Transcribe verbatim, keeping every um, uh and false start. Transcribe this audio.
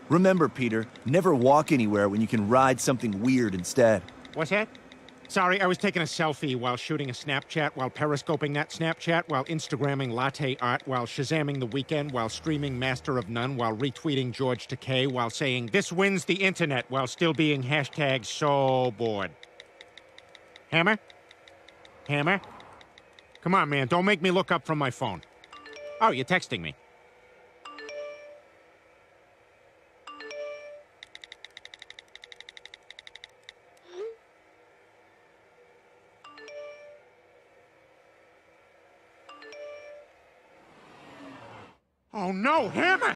Remember, Peter, never walk anywhere when you can ride something weird instead. What's that? Sorry, I was taking a selfie while shooting a Snapchat, while periscoping that Snapchat, while Instagramming latte art, while shazamming The Weeknd, while streaming Master of None, while retweeting George Takei, while saying, "This wins the internet," while still being hashtag so bored. Hammer? Hammer? Come on, man, don't make me look up from my phone. Oh, you're texting me. Oh no, Hammer!